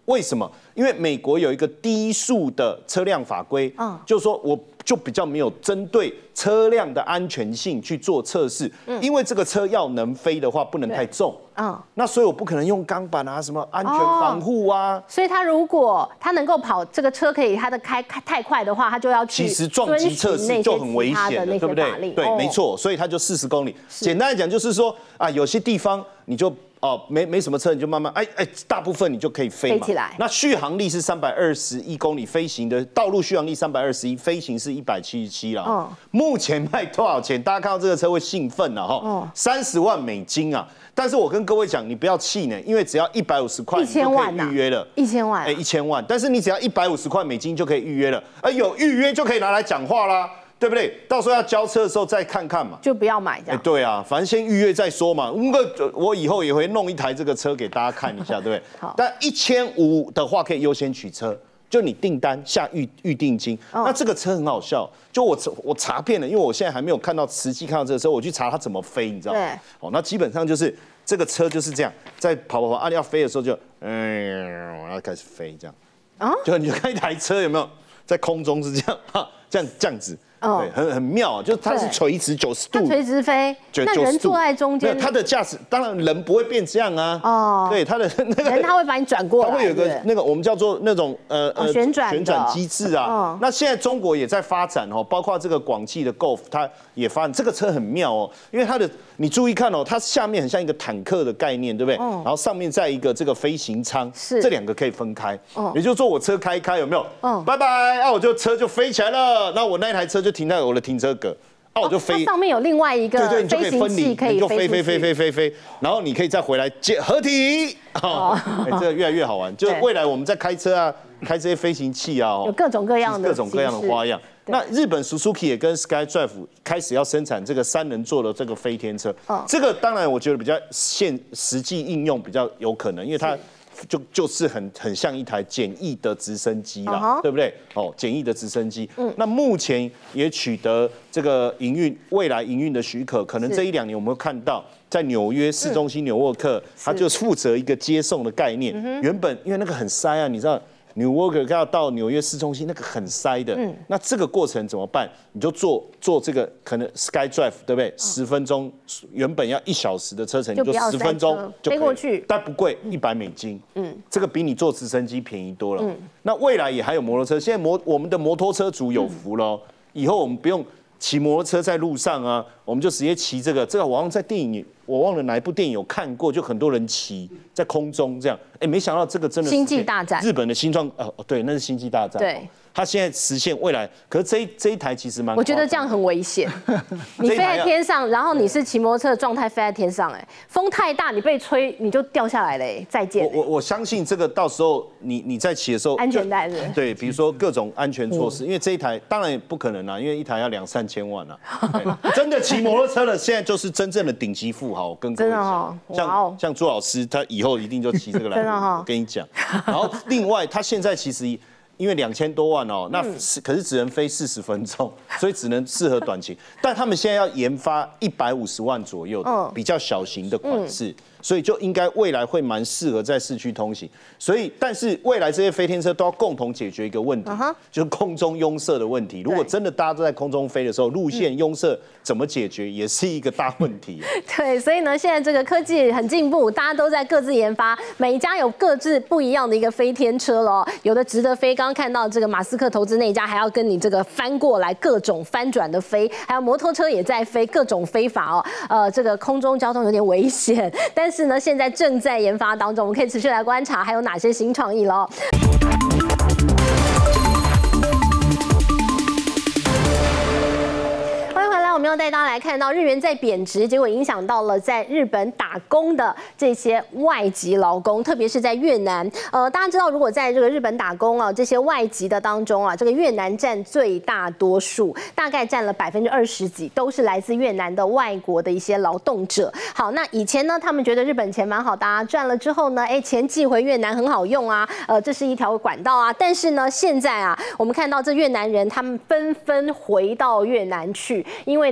为什么？因为美国有一个低速的车辆法规，嗯，就是说我就比较没有针对车辆的安全性去做测试，嗯，因为这个车要能飞的话，不能太重，嗯，那所以我不可能用钢板啊，什么安全防护啊。 哦、所以它如果它能够跑这个车可以它的开开太快的话，它就要去其实撞击测试就很危险的，对不对？对，哦、没错，所以它就四十公里。简单来讲就是说啊，有些地方你就。哦，没没什么车，你就慢慢哎哎，大部分你就可以飞嘛。 飞起来。 那续航力是三百二十一公里，飞行的道路续航力三百二十一，飞行是一百七十七啦。哦。目前卖多少钱？大家看到这个车会兴奋了哈。哦。三十万美金啊！但是我跟各位讲，你不要气馁，因为只要一百五十块， 一千万预约了。 一千万。 哎，一千万，但是你只要一百五十块美金就可以预约了，而有预约就可以拿来讲话啦。对不对？到时候要交车的时候再看看嘛， 就不要买这样。 对啊，反正先预约再说嘛。我我以后也会弄一台这个车给大家看一下，对不对？好。但一千五的话可以优先取车，就你订单下预预定金。哦、那这个车很好笑，就我我查遍了，因为我现在还没有看到实际看到这个车，我去查它怎么飞，你知道吗？对。哦，那基本上就是这个车就是这样，在跑跑跑，啊，要飞的时候就嗯，然后开始飞这样。啊。就你就看一台车有没有在空中是这样哈，这样这样子。对，很很妙啊，就是它是垂直九十度， 垂直飞，那人坐在中间， 它的驾驶当然人不会变这样啊。哦，对，它的那个人他会把你转过来， 它会有个那个我们叫做那种呃呃旋转旋转机制啊。那现在中国也在发展哦，包括这个广汽的 Golf， 它也发展这个车很妙哦，因为它的你注意看哦，它下面很像一个坦克的概念，对不对？然后上面再一个这个飞行舱，是这两个可以分开。哦，也就是说我车开一开有没有？嗯，拜拜，啊我就车就飞起来了，那我那台车就停在我的停车格，啊，我就飞。 它上面有另外一个对对，你就可以分离， 可以你就飞飞飞飞飞飞，然后你可以再回来接合体。哦，哎，这个越来越好玩。就未来我们在开车啊，开这些飞行器啊， 有各种各样的各种各样的花样。那日本 Suzuki 也跟 SkyDrive 开始要生产这个三人座的这个飞天车。哦，这个当然我觉得比较现实际应用比较有可能，因为它。就就是很很像一台简易的直升机啦， uh-huh. 对不对？哦，简易的直升机。嗯，那目前也取得这个营运未来营运的许可，可能这一两年我们会看到，在纽约市中心纽沃克，它就负责一个接送的概念。嗯、原本因为那个很塞啊，你知道。纽沃克要到纽约市中心，那个很塞的。嗯，那这个过程怎么办？你就坐坐这个可能 SkyDrive， 对不对？十、嗯、分钟，原本要一小时的车程，你就十分钟就飞过去， 但不贵，一百美金。嗯，这个比你坐直升机便宜多了。嗯，那未来也还有摩托车，现在摩我们的摩托车族有福了、哦，嗯、以后我们不用骑摩托车在路上啊，我们就直接骑这个。这个我好像在电影，我忘了哪一部电影有看过，就很多人骑在空中这样。哎，没想到这个真的是星际大战， 日本的新创哦，对，那是星际大战。 对， 它现在实现未来，可是这一这一台其实蛮， 我觉得这样很危险。你飞在天上，然后你是骑摩托车的状态飞在天上，哎，风太大，你被吹你就掉下来了，哎，再见。 我我我相信这个到时候你你在骑的时候， 安全带是。 对，比如说各种安全措施，因为这一台当然也不可能啊，因为一台要两三千万啊。真的骑摩托车的，现在就是真正的顶级富豪，我跟各位讲，像像朱老师，他以后一定就骑这个来。我跟你讲，然后另外他现在其实因为两千多万哦，那可是只能飞四十分钟，所以只能适合短期。但他们现在要研发一百五十万左右的比较小型的款式。所以就应该未来会蛮适合在市区通行。所以，但是未来这些飞天车都要共同解决一个问题， uh-huh. 就是空中拥塞的问题。如果真的大家都在空中飞的时候，路线拥塞怎么解决，也是一个大问题。 对，所以呢，现在这个科技很进步，大家都在各自研发，每一家有各自不一样的一个飞天车了。有的值得飞，刚刚看到这个马斯克投资那一家还要跟你这个翻过来，各种翻转的飞，还有摩托车也在飞，各种飞法哦。呃，这个空中交通有点危险，但是呢，现在正在研发当中，我们可以持续来观察还有哪些新创意了。我们要带大家来看到日元在贬值，结果影响到了在日本打工的这些外籍劳工，特别是在越南。呃，大家知道，如果在这个日本打工啊，这些外籍的当中啊，这个越南占最大多数，大概占了百分之二十几，都是来自越南的外国的一些劳动者。好，那以前呢，他们觉得日本钱蛮好的啊，赚了之后呢，哎，钱寄回越南很好用啊，呃，这是一条管道啊。但是呢，现在啊，我们看到这越南人他们纷纷回到越南去，因为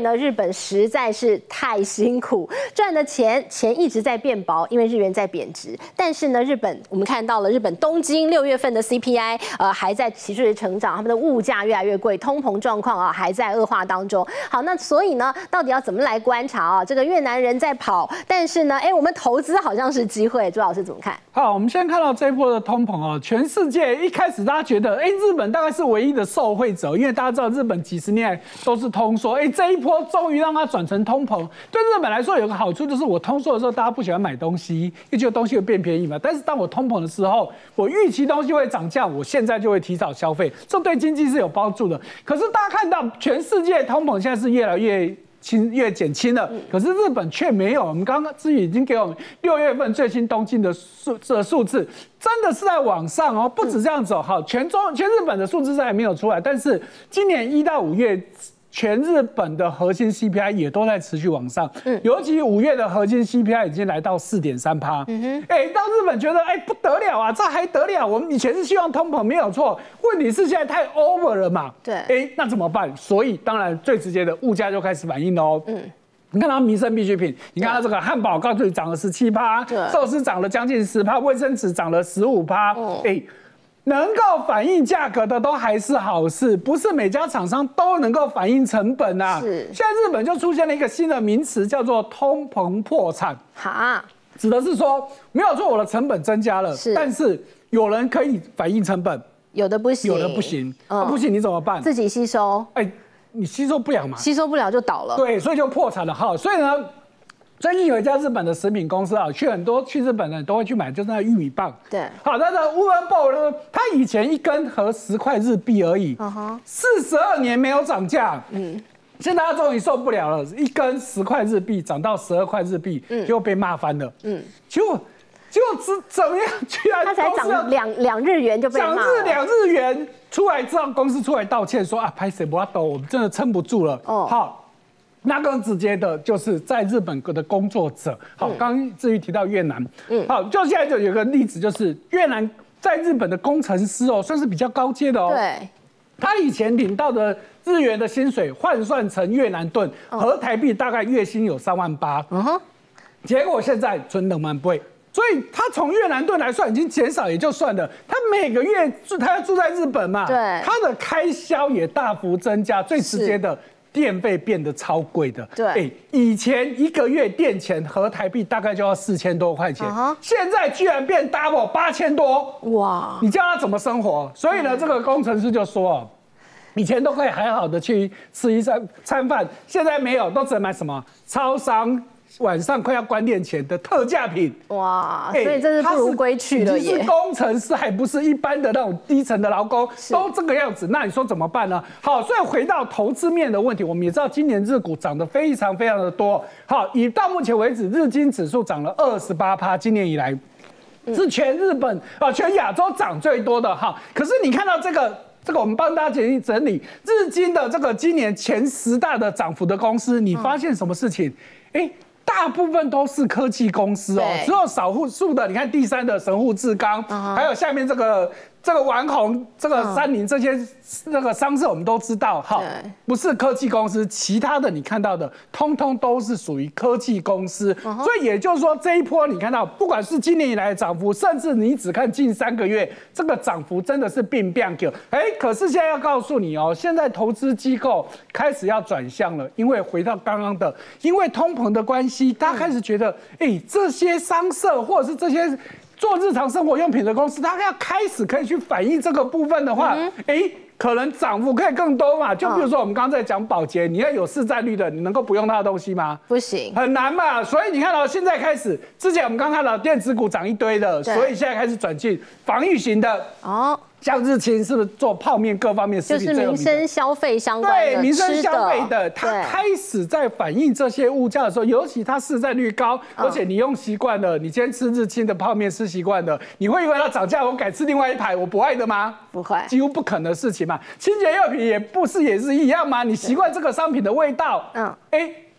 呢，日本实在是太辛苦，赚的钱钱一直在变薄，因为日元在贬值。但是呢，日本我们看到了日本东京六月份的 C P I 呃还在持续的成长，他们的物价越来越贵，通膨状况啊还在恶化当中。好，那所以呢，到底要怎么来观察啊？这个越南人在跑，但是呢，哎，我们投资好像是机会，朱老师怎么看？ 好，我们先看到这一波的通膨哦，全世界一开始大家觉得，哎，日本大概是唯一的受惠者，因为大家知道日本几十年来都是通缩，哎，这一波终于让它转成通膨。对日本来说有个好处就是，我通缩的时候大家不喜欢买东西，因为觉得东西会变便宜嘛。但是当我通膨的时候，我预期东西会涨价，我现在就会提早消费，这对经济是有帮助的。可是大家看到全世界通膨现在是越来越轻越减轻了，可是日本却没有。我们刚刚至于已经给我们六月份最新东京的数这数字，真的是在往上哦，不止这样子哦。好，全中全日本的数字还没有出来，但是今年一到五月。全日本的核心 C P I 也都在持续往上，嗯，尤其五月的核心 C P I 已经来到四点三趴，嗯哼，哎，到日本觉得哎不得了啊，这还得了？我们以前是希望通膨没有错，问题是现在太 over 了嘛， 对， 哎，那怎么办？所以当然最直接的物价就开始反应喽，嗯。你看到民生必需品，你看到这个汉堡，告诉你涨了十七趴，寿司涨了将近十趴，卫生纸涨了十五趴，哎。能够反映价格的都还是好事，不是每家厂商都能够反映成本啊。 是， 现在日本就出现了一个新的名词，叫做通膨破产。 哈， 指的是说没有错，我的成本增加了， 是， 但是有人可以反映成本， 有的不行， 有的不行，嗯啊、不行你怎么办？ 自己吸收。 哎，你吸收不了嘛？ 吸收不了就倒了。 对，所以就破产了哈。所以呢。最近有一家日本的食品公司啊，去很多去日本的人都会去买，就是那玉米棒。 对， 好，它的乌恩宝呢，它以前一根合十块日币而已，四十二年没有涨价。嗯，现在它终于受不了了，一根十块日币涨到十二块日币，嗯，就被骂翻了。嗯，结果结果怎怎么样？居然它才涨两两日元就被骂了。 涨日两日元出来之后，公司出来道歉说啊，拍谁不要抖，我们真的撑不住了。哦，好。那更直接的就是在日本的工作者，好，刚刚至于提到越南，嗯，好，就现在就有个例子，就是越南在日本的工程师哦，算是比较高阶的哦， 对， 他以前领到的日元的薪水换算成越南盾，合台币大概月薪有三万八，嗯哼，结果现在存两万倍。所以他从越南盾来算已经减少也就算了，他每个月住他要住在日本嘛， 对， 他的开销也大幅增加，最直接的。电费变得超贵的， 对， 哎，以前一个月电钱合台币大概就要四千多块钱， uh-huh. 现在居然变 double 八千多，哇！你叫他怎么生活？所以呢，嗯、这个工程师就说，以前都可以还好的去吃一餐餐饭，现在没有，都只能买什么超商。晚上快要关店前的特价品， 哇！所以这是不如归去了耶。 是工程师，还不是一般的那种低层的劳工，都这个样子。那你说怎么办呢？好，所以回到投资面的问题，我们也知道今年日股涨得非常非常的多。好，以到目前为止，日经指数涨了二十八趴，今年以来是全日本啊、全亚洲涨最多的哈。可是你看到这个。这个我们帮大家整理整理日经的这个今年前十大的涨幅的公司，你发现什么事情？哎。大部分都是科技公司哦，只有少数的，你看第三的神户制钢， uh-huh. 还有下面这个这个丸红、这个三菱这些那个商社，我们都知道，哈，不是科技公司，其他的你看到的，通通都是属于科技公司。Uh-huh. 所以也就是说，这一波你看到，不管是今年以来的涨幅，甚至你只看近三个月，这个涨幅真的是并变给。哎，可是现在要告诉你哦，现在投资机构开始要转向了，因为回到刚刚的，因为通膨的关系。大家开始觉得，哎、欸，这些商社或者是这些做日常生活用品的公司，它要开始可以去反映这个部分的话，哎、嗯欸，可能涨幅可以更多嘛。就比如说我们刚刚在讲保洁，你要有市占率的，你能够不用它的东西吗？ 不行， 很难嘛。所以你看到、喔、现在开始，之前我们刚看到电子股涨一堆的，所以现在开始转进防御型的哦。像日清是不是做泡面各方面就是民生消费相关的， 对民生消费的，它开始在反映这些物价的时候，尤其它市占率高，而且你用习惯了，你今天吃日清的泡面吃习惯了，你会因为它涨价，我改吃另外一排我不爱的吗？ 不会， 几乎不可能的事情嘛。清洁用品也不是也是一样吗？你习惯这个商品的味道，嗯，哎。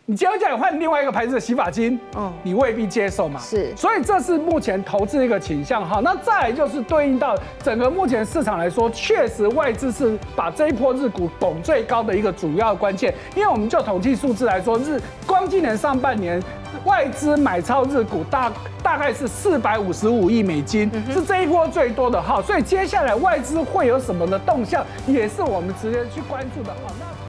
你今天叫你换另外一个牌子的洗发精，嗯，你未必接受嘛。 是， 所以这是目前投资一个倾向哈。那再来就是对应到整个目前市场来说，确实外资是把这一波日股捧最高的一个主要关键。因为我们就统计数字来说，日光今年上半年外资买超日股大大概是四百五十五亿美金，嗯、是这一波最多的哈。所以接下来外资会有什么的动向，也是我们直接去关注的哈。那